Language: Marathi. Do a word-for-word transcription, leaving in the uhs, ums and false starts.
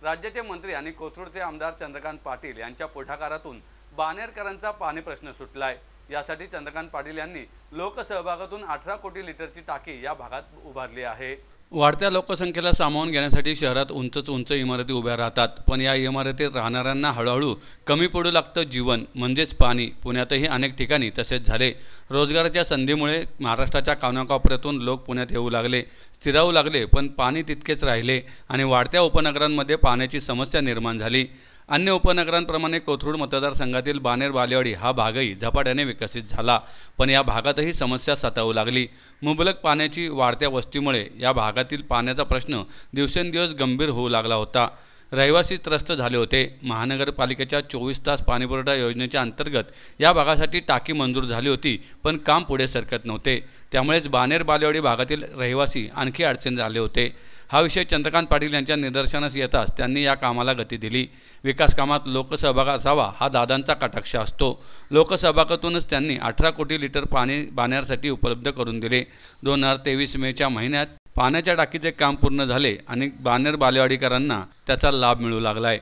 राज्याचे मंत्री आणि कोथरूडचे आमदार चंद्रकांत पाटील यांच्या पुढाकारातून बाणेरकरांचा पाणी प्रश्न सुटलाय। यासाठी चंद्रकांत पाटील यांनी लोकसहभागातून अठरा कोटी लिटरची टाकी या भागात उभारली आहे। वाढत्या लोकसंख्येला सामावून घेण्यासाठी शहरात उंचच उंच इमारती उभ्या राहतात, पण या इमारतीत राहणाऱ्यांना हळूहळू कमी पडू लागतं जीवन म्हणजेच पाणी। पुण्यातही अनेक ठिकाणी तसेच झाले। रोजगाराच्या संधीमुळे महाराष्ट्राच्या कानाकोपऱ्यातून लोक पुण्यात येऊ लागले, स्थिरावू लागले, पण पाणी तितकेच राहिले आणि वाढत्या उपनगरांमध्ये पाण्याची समस्या निर्माण झाली। अन्य उपनगरांप्रमाणे कोथरूड मतदारसंघातील बाणेर बालेवाडी हा भागही झपाट्याने विकसित झाला, पण या भागातही समस्या सतावू लागली। मुबलक पाण्याची वाढत्या वस्तीमुळे या भागातील पाण्याचा प्रश्न दिवसेंदिवस गंभीर होऊ लागला होता। रहिवासी त्रस्त झाले होते। महानगरपालिकेच्या चोवीस तास पाणीपुरवठा योजनेच्या अंतर्गत या भागासाठी टाकी मंजूर झाली होती, पण काम पुढे सरकत नव्हते। त्यामुळेच बाणेर बालेवाडी भागातील रहिवासी आणखी अडचणीत आले होते। हा विषय चंद्रकांत पाटील यांच्या निदर्शनास येताच त्यांनी या कामाला गती दिली। विकास कामात लोकसहभाग असावा हा दादांचा कटाक्ष असतो। लोकसहभागातूनच त्यांनी अठरा कोटी लिटर पाणी बाणेरसाठी उपलब्ध करून दिले। दोन हजार तेवीस मेच्या महिन्यात पाण्याच्या टाकीचे काम पूर्ण झाले आणि बाणेर बालेवाडीकरांना त्याचा लाभ मिळू लागलाय।